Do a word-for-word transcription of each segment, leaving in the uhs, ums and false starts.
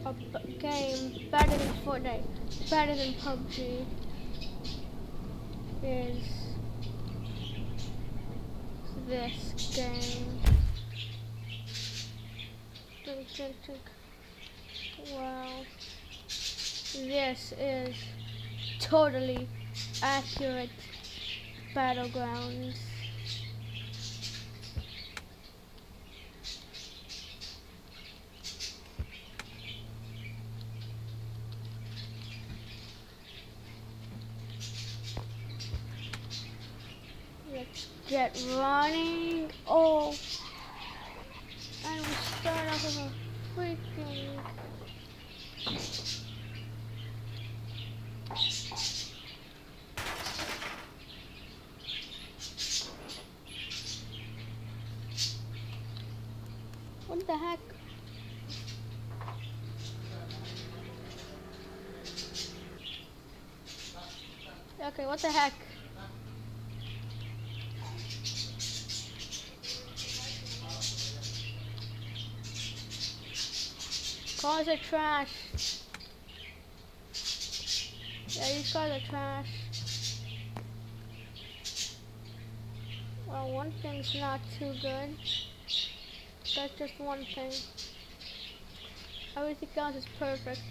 a b game better than Fortnite, better than P U B G is this game. Think, think, think. Wow. This is totally accurate Battlegrounds. Let's get running. Oh, and we start off with a freaking what the heck? Okay, what the heck? Cars are trash. Yeah, these cars are trash. Well, one thing's not too good. That's just one thing. Everything else is perfect.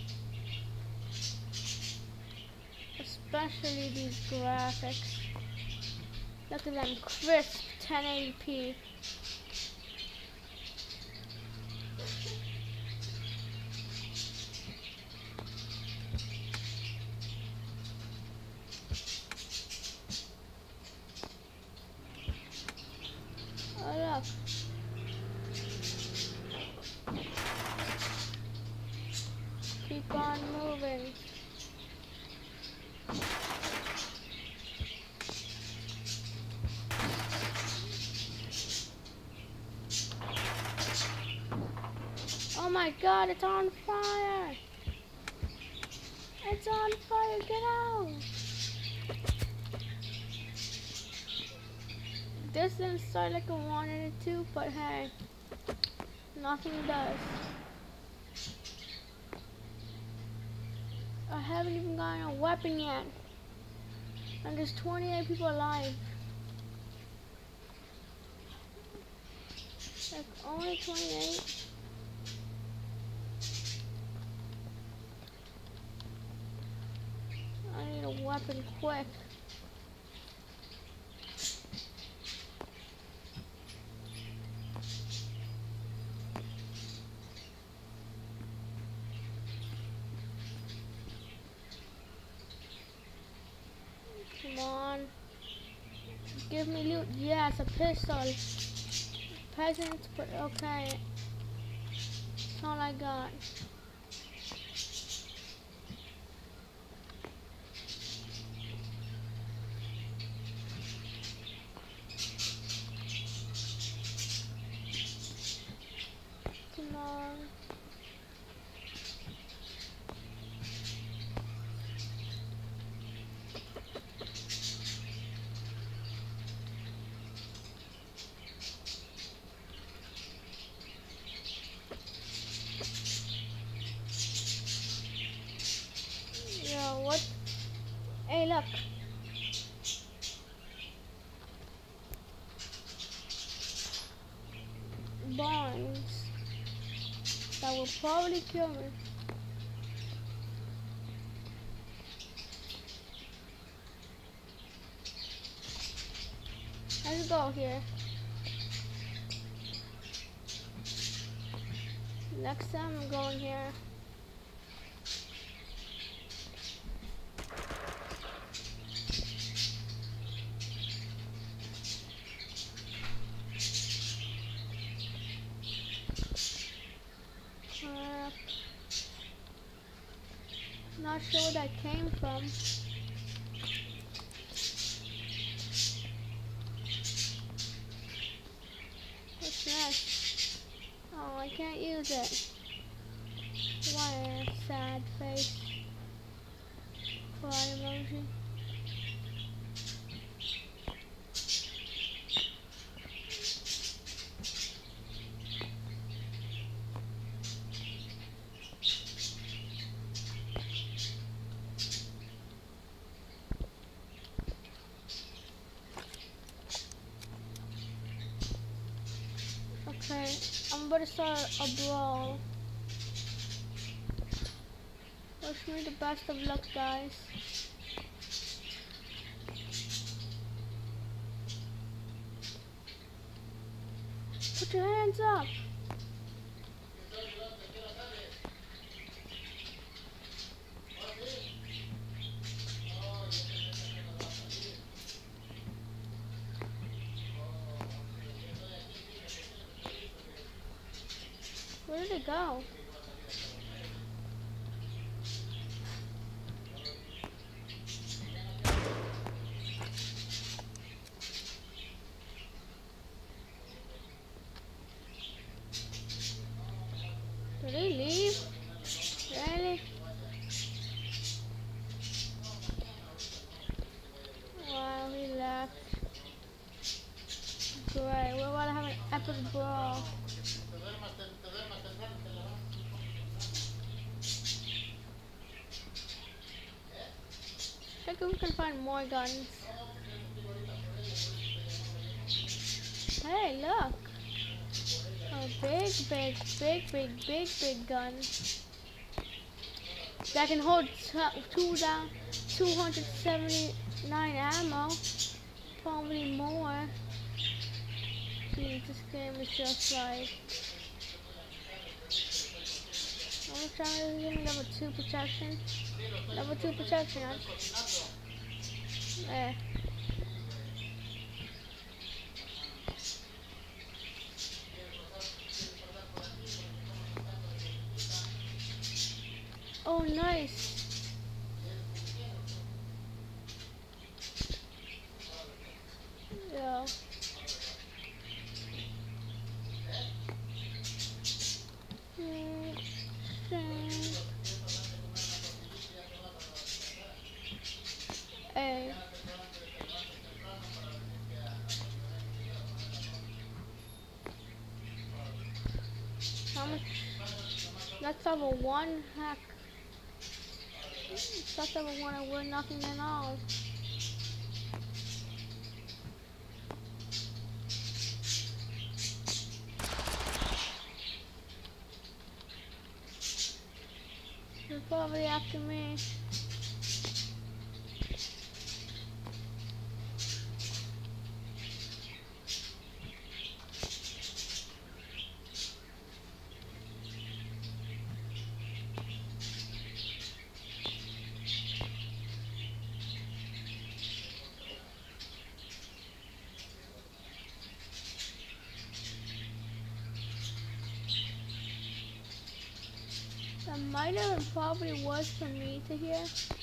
Especially these graphics. Look at them, crisp ten eighty p. Oh look. Keep on moving. Oh my god, it's on fire! It's on fire, get out! This didn't start like I wanted it to, but hey, nothing does. I haven't even gotten a weapon yet. And there's twenty-eight people alive. Like, only twenty-eight? I need a weapon quick. Come on. Give me loot. Yes, a pistol. Peasants, but okay. That's all I got. Come on. Yo, what? Hey, look. Bombs that will probably kill me. Let's go here. Next time I'm going here. Uh, not sure where that came from. What's this? Oh, I can't use it. Why, sad face. Cry emoji. I'm about to start a brawl. Wish me the best of luck, guys. Put your hands up. Where did it go? Did he leave? Really? Wow, he left. Great, we're about to have an epic brawl. Check if we can find more guns. Hey, look! A big, big, big, big, big, big gun that can hold two down, two hundred seventy-nine ammo, probably more. Jeez, this game is just like. I'm trying to give me level two protection. Level two protection. There. Oh, nice. Yeah. Hey. How much? That's level one. Heck. That's level one and we're nothing at all. They're probably after me. That might have probably was for me to hear.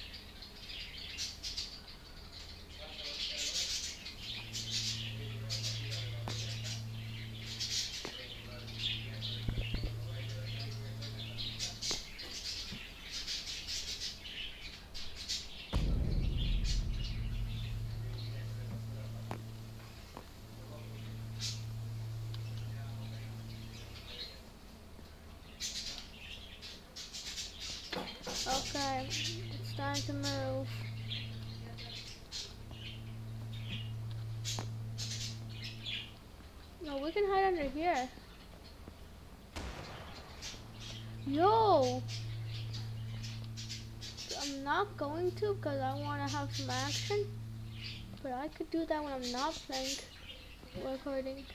Okay, it's time to move. No, we can hide under here. Yo! I'm not going to because I want to have some action. But I could do that when I'm not playing recording.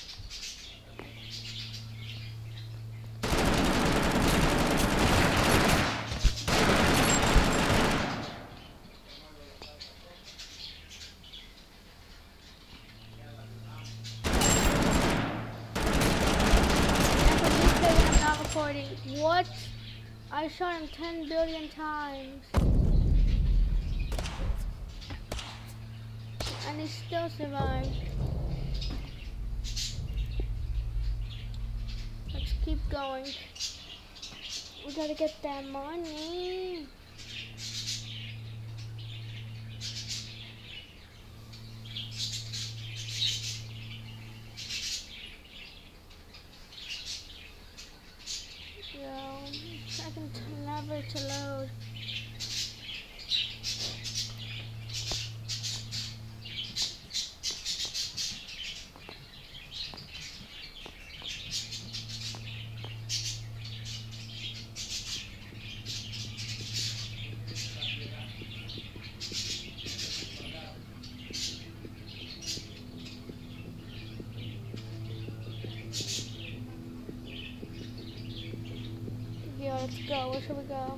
What? I shot him ten billion times. And he still survived. Let's keep going. We gotta get that money. Second lever to load. Alright, let's go. Where should we go?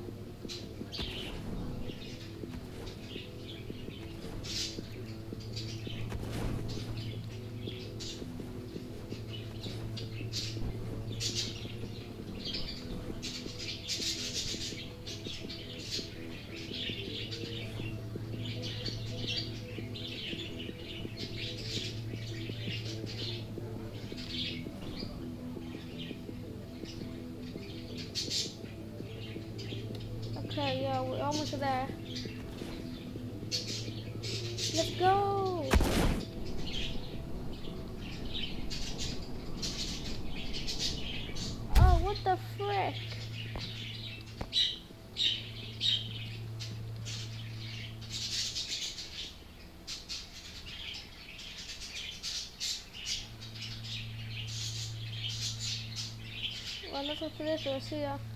Okay, yeah, we're almost there. Let's go! Oh, what the frick? Well, that's it for this. We'll see ya.